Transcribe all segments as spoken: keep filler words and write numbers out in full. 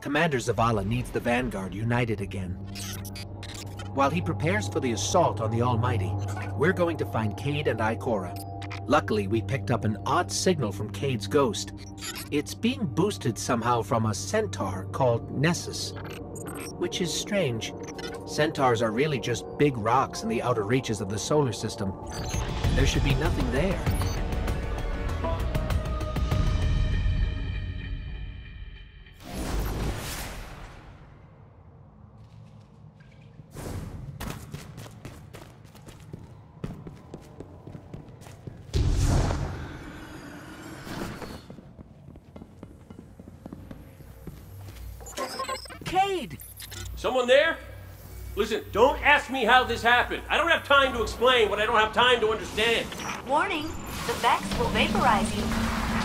Commander Zavala needs the Vanguard united again. While he prepares for the assault on the Almighty, we're going to find Cade and Ikora. Luckily, we picked up an odd signal from Cade's ghost. It's being boosted somehow from a centaur called Nessus, which is strange. Centaurs are really just big rocks in the outer reaches of the solar system. There should be nothing there. Cade! Someone there? Listen, don't ask me how this happened. I don't have time to explain what I don't have time to understand. Warning, the Vex will vaporize you.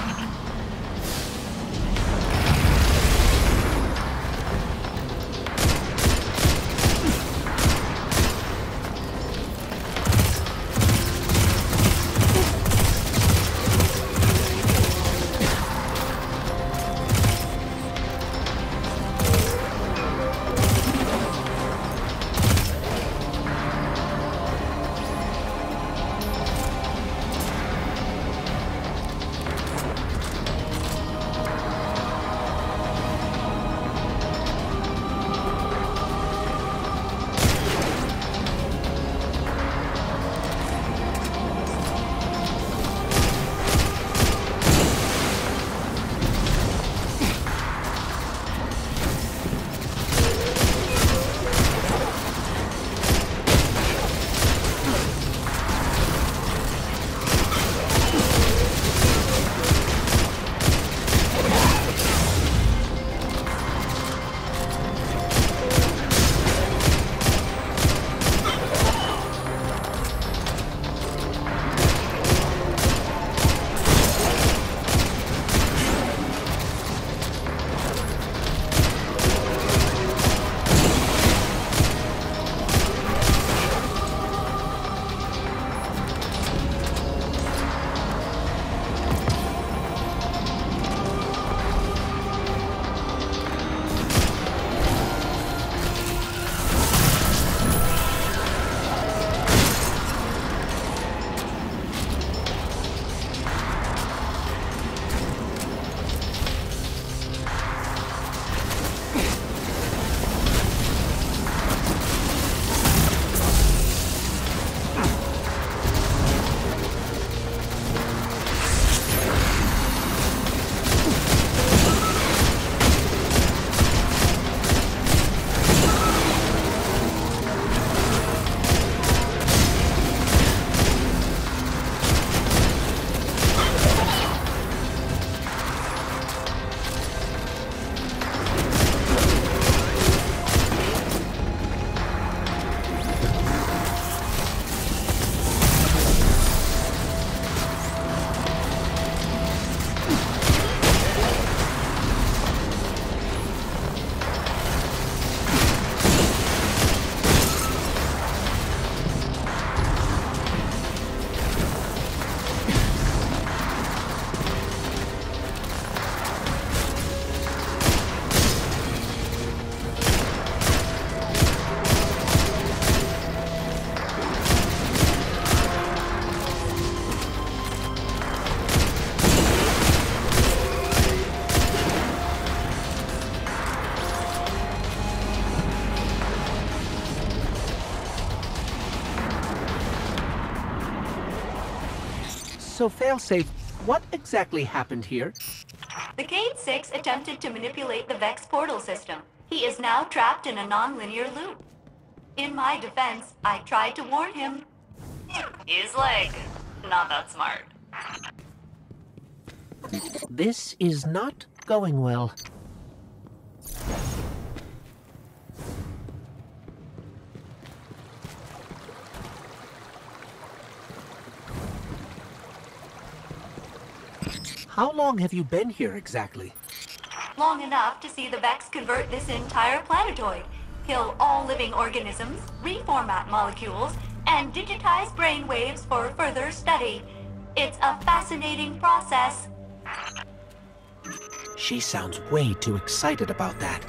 So, Failsafe, what exactly happened here? The Cade six attempted to manipulate the Vex portal system. He is now trapped in a non-linear loop. In my defense, I tried to warn him. He's like, not that smart. This is not going well. How long have you been here exactly? Long enough to see the Vex convert this entire planetoid, kill all living organisms, reformat molecules, and digitize brainwaves for further study. It's a fascinating process. She sounds way too excited about that.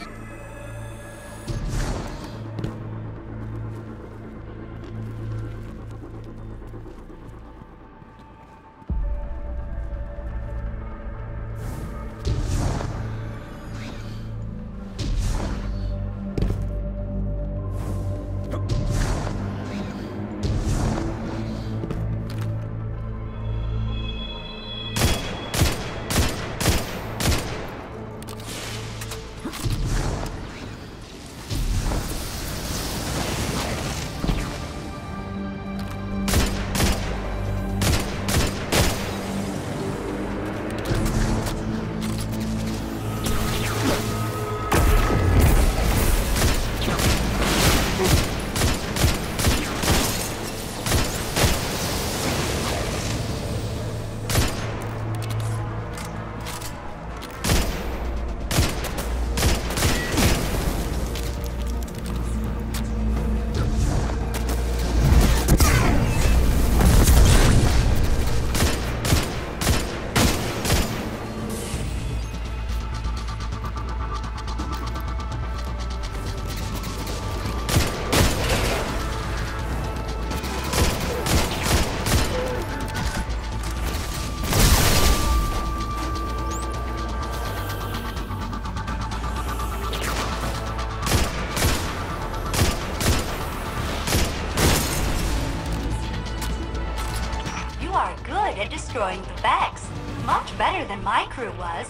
At destroying the Vex. Much better than my crew was.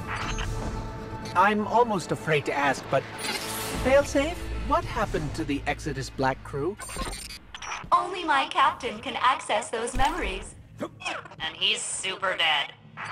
I'm almost afraid to ask, but... Failsafe, what happened to the Exodus Black crew? Only my captain can access those memories. And he's super dead.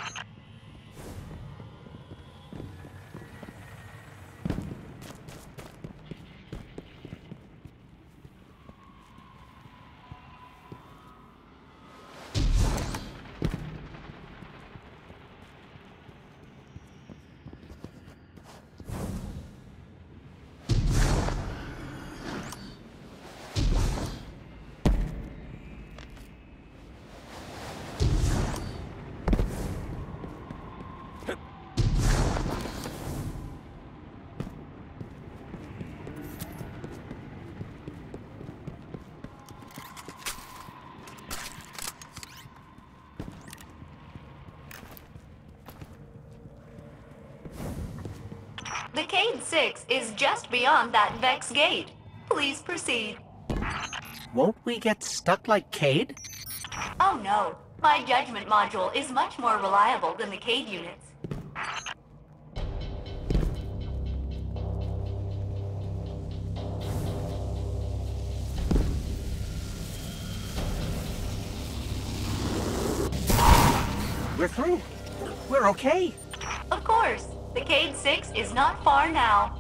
The Cade six is just beyond that Vex gate. Please proceed. Won't we get stuck like Cade? Oh no. My judgment module is much more reliable than the Cade units. We're through. We're okay. Of course. The Cade six is not far now.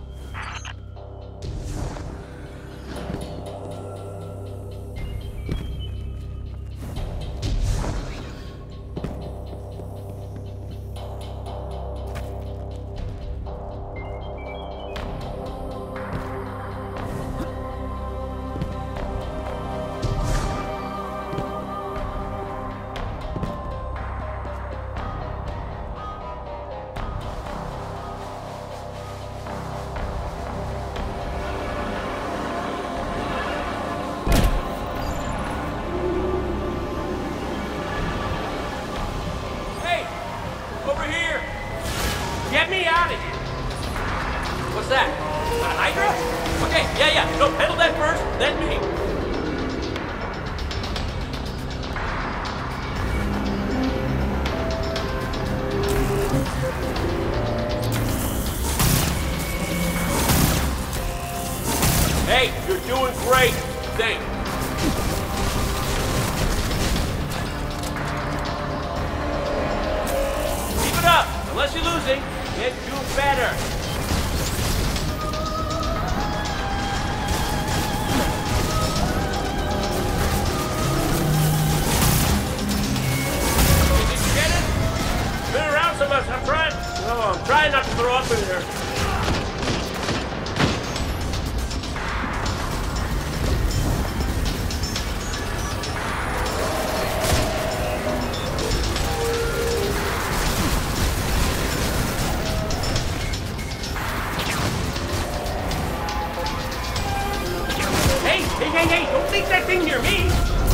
Get me out of here! What's that? A Hydra? Okay, yeah, yeah. No, handle that first, then me. Hey, you're doing great. Thanks. Keep it up. Unless you're losing, get do better. Did you get it? Been around so much. I'm trying. Oh, I'm trying not to throw up in here. think that thing hear me?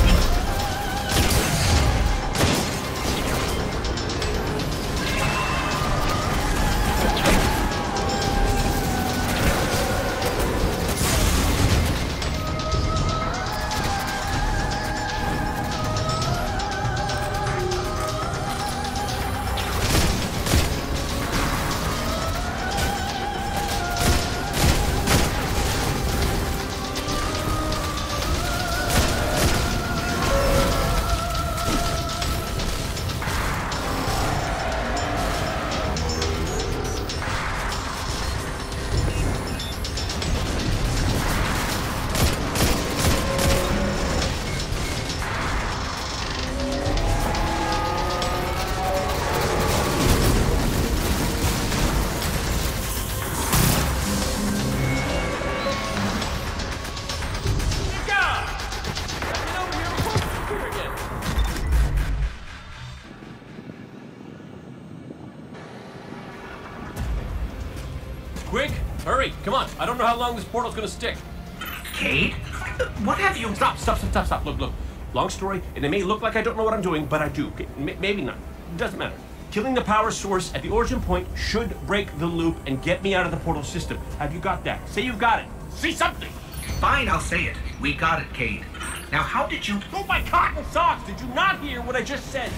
Quick, hurry, come on. I don't know how long this portal's gonna stick. Cade? What have you... Stop, stop, stop, stop, stop. Look, look. Long story, and it may look like I don't know what I'm doing, but I do. Okay, m- maybe not. It doesn't matter. Killing the power source at the origin point should break the loop and get me out of the portal system. Have you got that? Say you've got it. Say something. Fine, I'll say it. We got it, Cade. Now, how did you... Oh, my cotton socks! Did you not hear what I just said?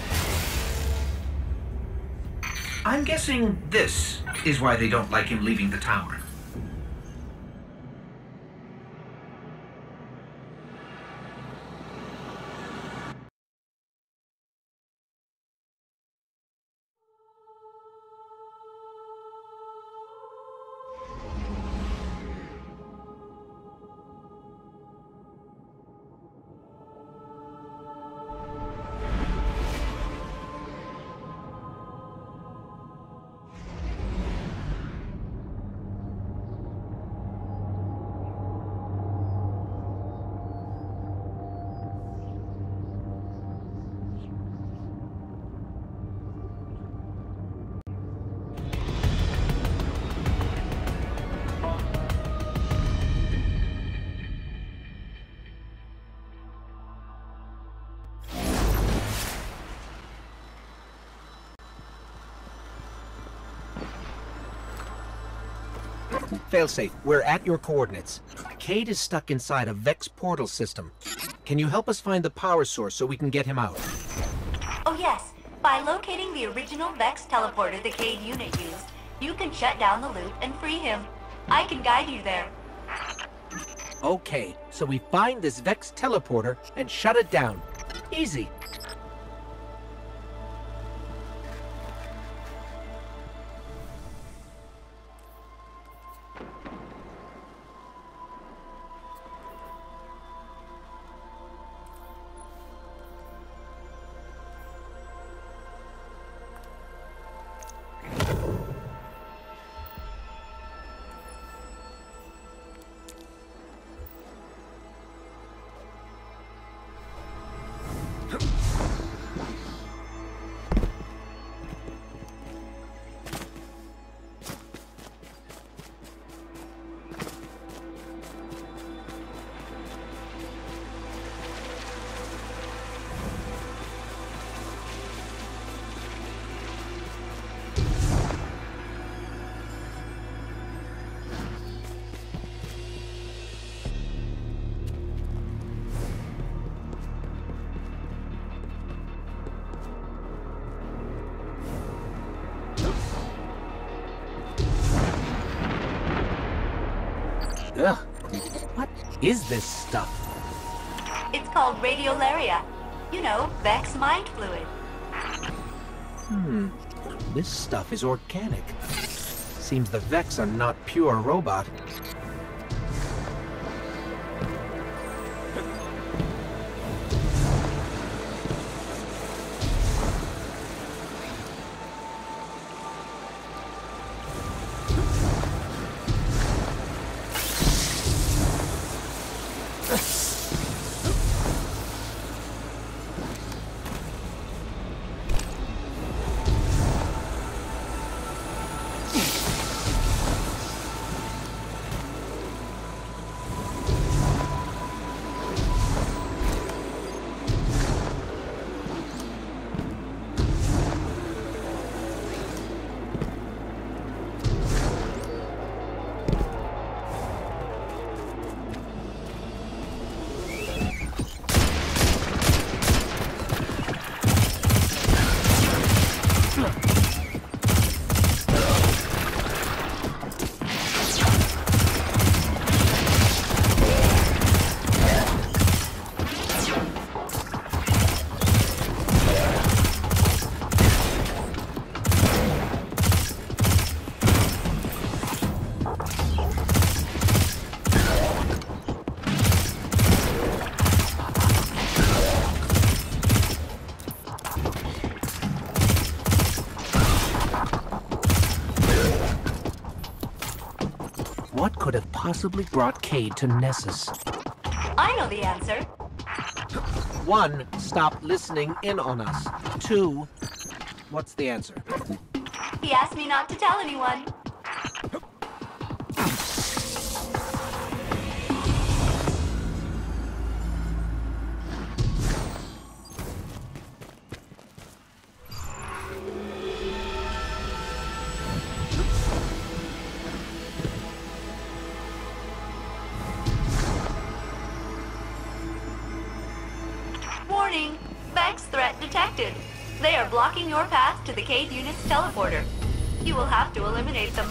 I'm guessing this is why they don't like him leaving the tower. Failsafe, we're at your coordinates. Cade is stuck inside a Vex portal system. Can you help us find the power source so we can get him out? Oh yes, by locating the original Vex teleporter the Cade unit used, you can shut down the loop and free him. I can guide you there. Okay, so we find this Vex teleporter and shut it down. Easy. Ugh. What is this stuff? It's called radiolaria. You know, Vex mind fluid. Hmm. This stuff is organic. Seems the Vex are not pure robot. What could have possibly brought Cade to Nessus? I know the answer. One, stop listening in on us. Two, what's the answer? He asked me not to tell anyone. Warning! Vex threat detected. They are blocking your path to the Cade unit's teleporter. You will have to eliminate them.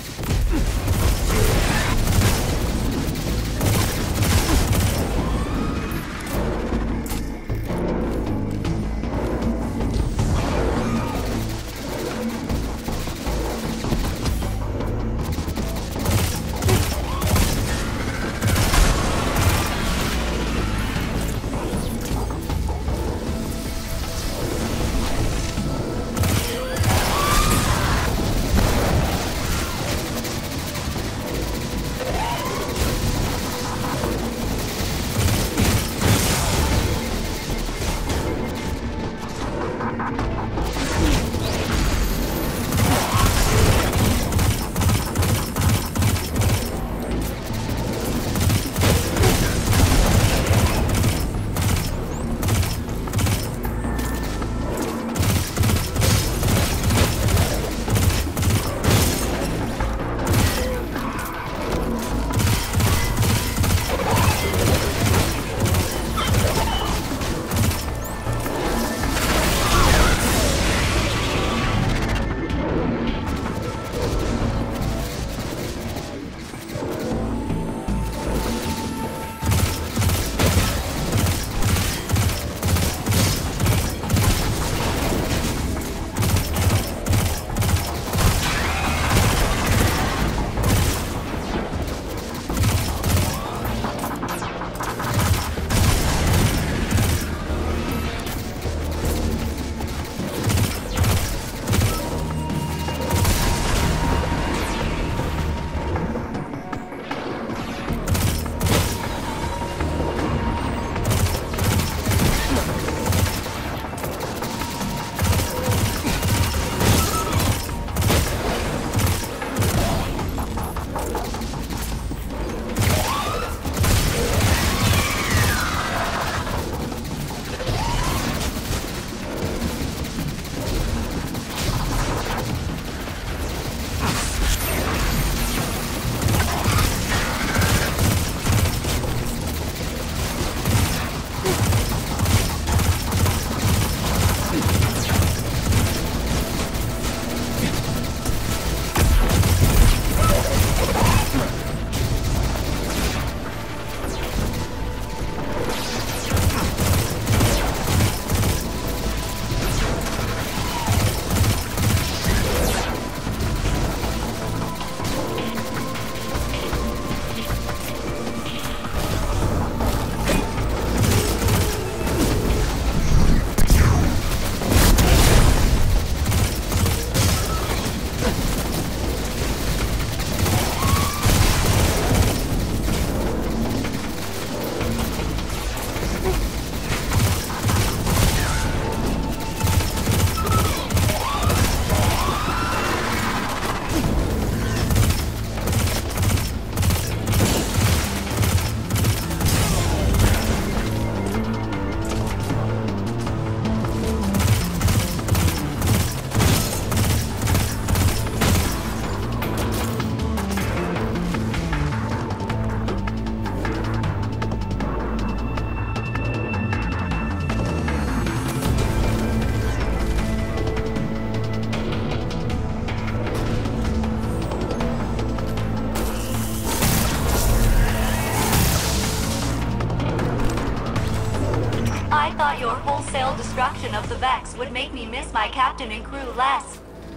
I thought your wholesale destruction of the Vex would make me miss my captain and crew less.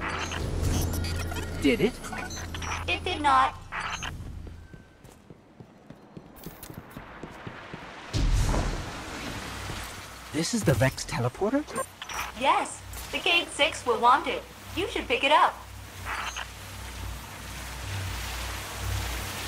Did it? It did not. This is the Vex teleporter? Yes, the Cade six will want it. You should pick it up.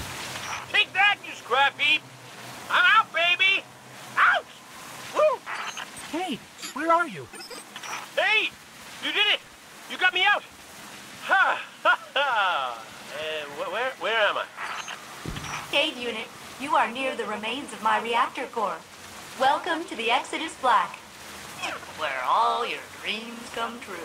you. Hey! You did it! You got me out! Ha! Ha! Ha! Uh, wh where, where am I? Cade Unit, you are near the remains of my reactor core. Welcome to the Exodus Black, where all your dreams come true.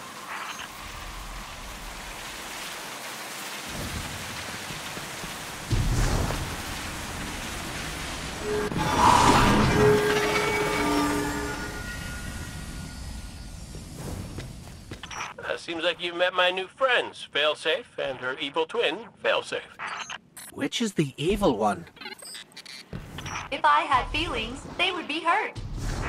Uh, seems like you've met my new friends, Failsafe and her evil twin, Failsafe. Which is the evil one? If I had feelings, they would be hurt.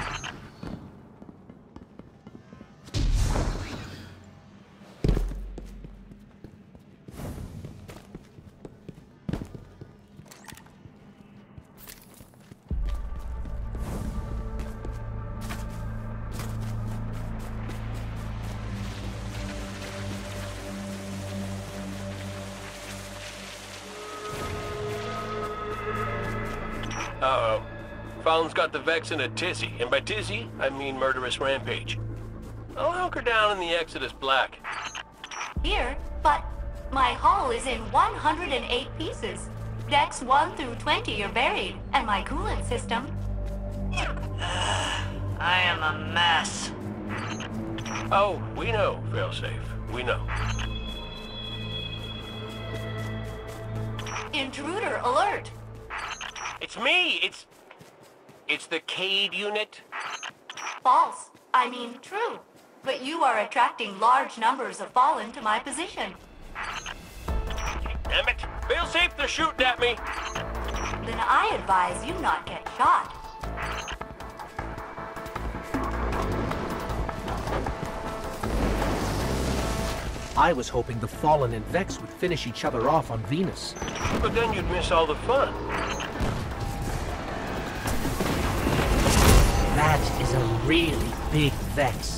Uh-oh. Fallon's got the Vex in a tizzy, and by tizzy, I mean murderous rampage. I'll hunker down in the Exodus Black. Here, but my hull is in one hundred eight pieces. Decks one through twenty are buried, and my coolant system... I am a mess. Oh, we know, Failsafe. We know. Intruder alert! It's me! It's... It's the Cade Unit. False. I mean true. But you are attracting large numbers of Fallen to my position. Damn it! Failsafe, they're shooting at me! Then I advise you not get shot. I was hoping the Fallen and Vex would finish each other off on Venus. But then you'd miss all the fun. That is a really big Vex.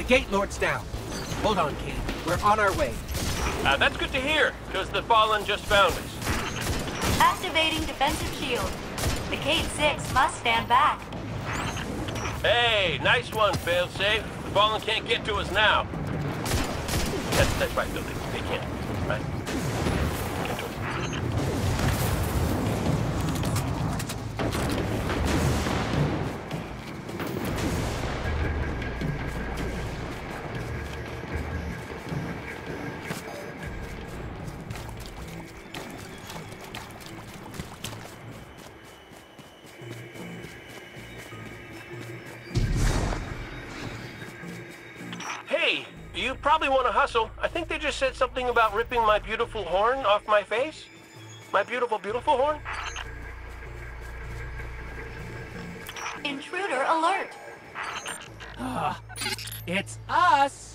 Gate Lord's down. Hold on, Kate. We're on our way. Uh, that's good to hear, because the Fallen just found us. Activating defensive shield. The Cade six must stand back. Hey, nice one, failsafe. The Fallen can't get to us now. That's, that's right, though. They, they can't, right? Can't do it. Hey, you probably want to hustle. I think they just said something about ripping my beautiful horn off my face. My beautiful, beautiful horn. Intruder alert. Ah, it's us!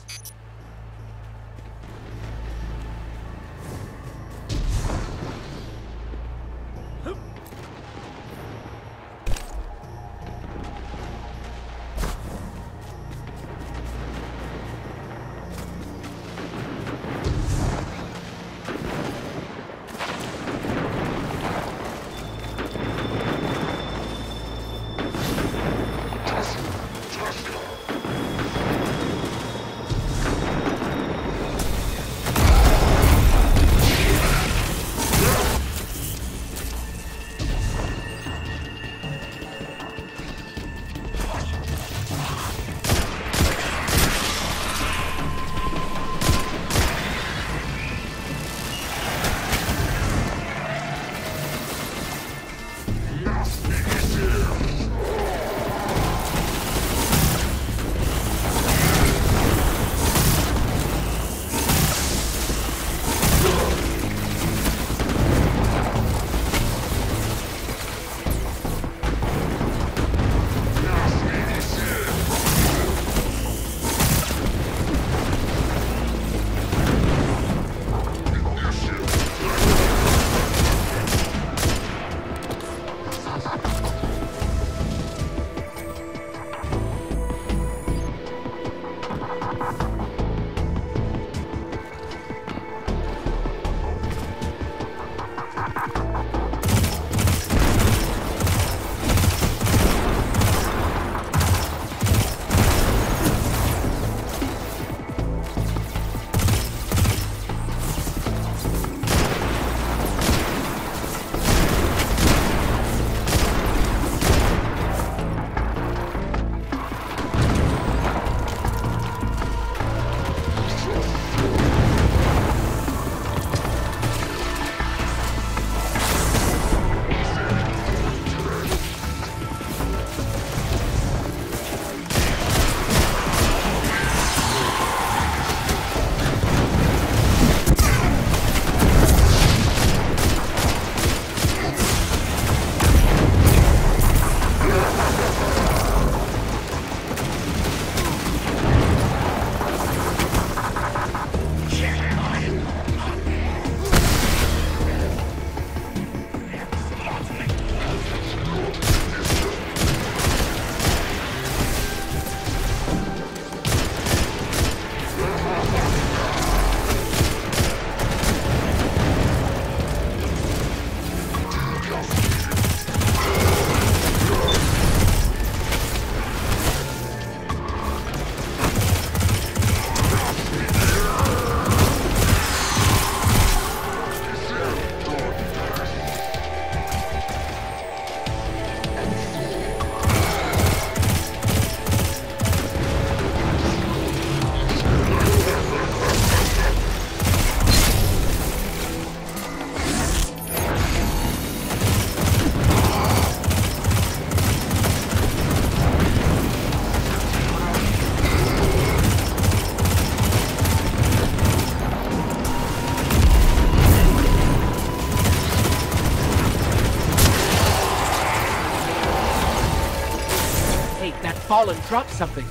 Fallen dropped something.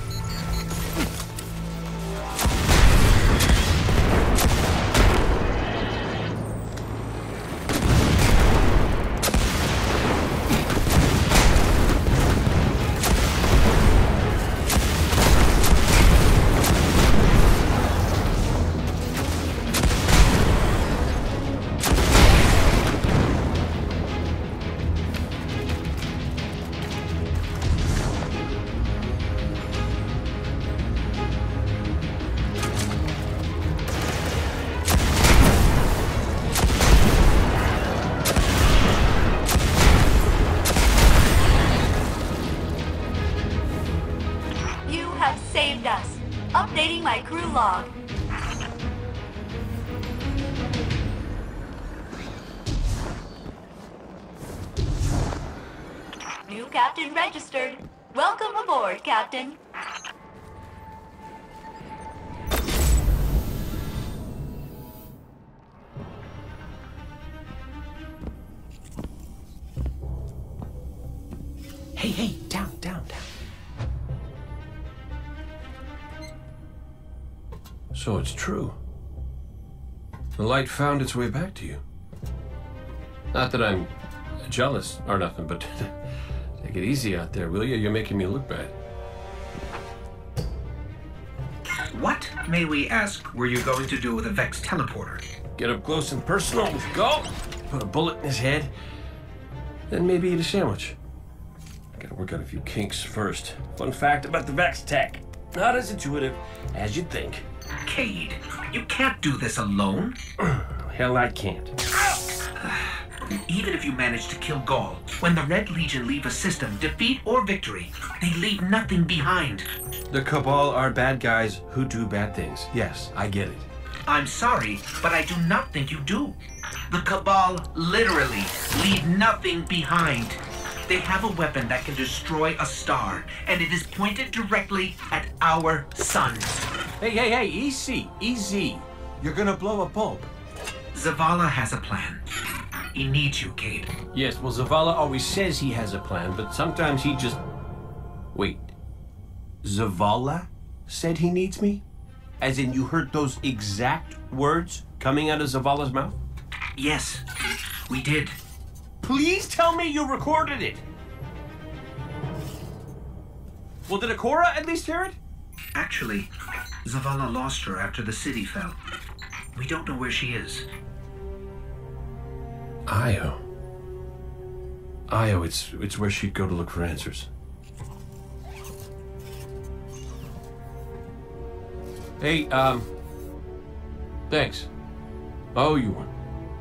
my crew log. New captain registered. Welcome aboard, Captain. Hey, hey, down, down, down. So it's true. The light found its way back to you. Not that I'm jealous or nothing, but take it easy out there, will you? You're making me look bad. What, may we ask, were you going to do with a Vex teleporter? Get up close and personal. Let's go. Put a bullet in his head. Then maybe eat a sandwich. Gotta work out a few kinks first. Fun fact about the Vex tech. Not as intuitive as you'd think. Cade, you can't do this alone. Hell, I can't. Even if you manage to kill Gaul, when the Red Legion leave a system, defeat or victory, they leave nothing behind. The Cabal are bad guys who do bad things. Yes, I get it. I'm sorry, but I do not think you do. The Cabal literally leave nothing behind. They have a weapon that can destroy a star, and it is pointed directly at our sun. Hey, hey, hey, easy, easy. You're gonna blow a bulb. Zavala has a plan. He needs you, Cade. Yes, well, Zavala always says he has a plan, but sometimes he just... Wait. Zavala said he needs me? As in you heard those exact words coming out of Zavala's mouth? Yes, we did. Please tell me you recorded it. Well, did Akora at least hear it? Actually, Zavala lost her after the city fell. We don't know where she is. Io. Io, it's, it's where she'd go to look for answers. Hey, um... thanks. Oh, you one.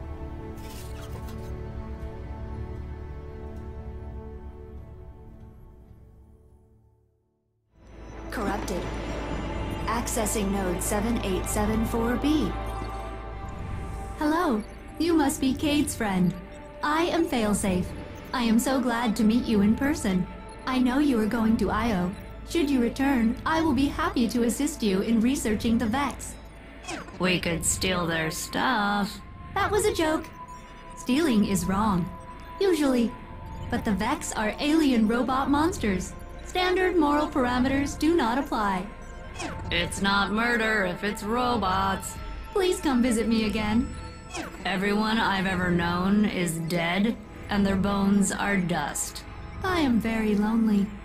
Corrupted. Accessing node seven eight seven four B. Hello. You must be Cade's friend. I am Failsafe. I am so glad to meet you in person. I know you are going to Io. Should you return, I will be happy to assist you in researching the Vex. We could steal their stuff. That was a joke. Stealing is wrong. Usually. But the Vex are alien robot monsters. Standard moral parameters do not apply. It's not murder if it's robots. Please come visit me again. Everyone I've ever known is dead, and their bones are dust. I am very lonely.